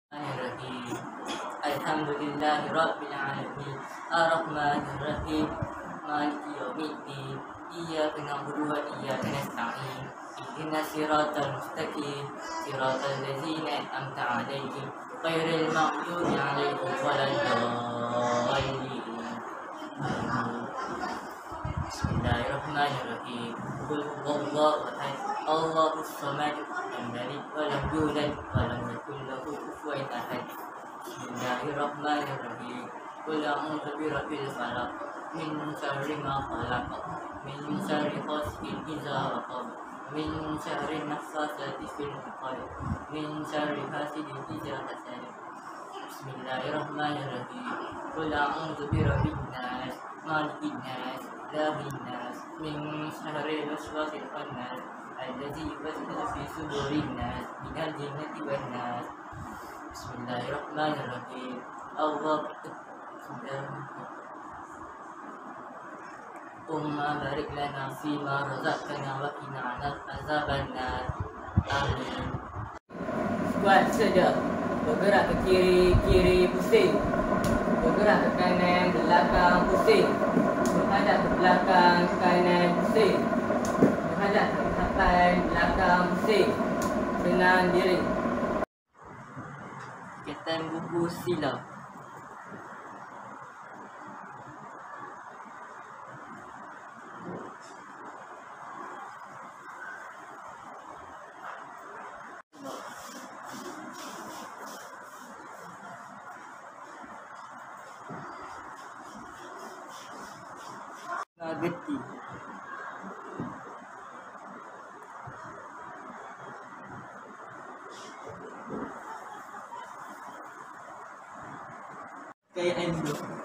Bismillahirrahmanirrahim. Alhamdulillahi rabbil alamin. Arrahmanirrahim. Maliki yaumiddin. Iyyaka na'budu wa iyyaka nasta'in. Ihdinas siratal mustaqim. Siratal ladzina an'amta 'alaihim ghairil maghdubi 'alaihim waladdallin. Bismillahirrahmanirrahim. Qul huwallahu ahad. Allahus samad. Lam yalid wa lam yulad wa lam yakul lahu kufuwan ahad. Bismillahirrahmanirrahim. Qul a'udzu birabbil falaq min syarri ma khalaq min syarri ghasiqin idza waqab min syarri naffasati fil 'uqad min syarri hasidin idza hasad. Bismillahirrahmanirrahim. Qul a'udzu birabbin nas malikin nas ilahin nas min syarril waswasil khannas alladzi yuwaswisu fi sudurin nas minal jinnati wan nas. Bismillahirrahmanirrahim. Allahumma barik lana fima razaqtana wa qina azabannar. Amin. Squat saja. Bergerak ke kiri, kiri pusing. Bergerak ke kanan, belakang pusing. Menghadap ke belakang, kanan pusing. Menghadap ke depan, belakang pusing. Dengan diri. Ketan buku sila. Geti. Kayak endo.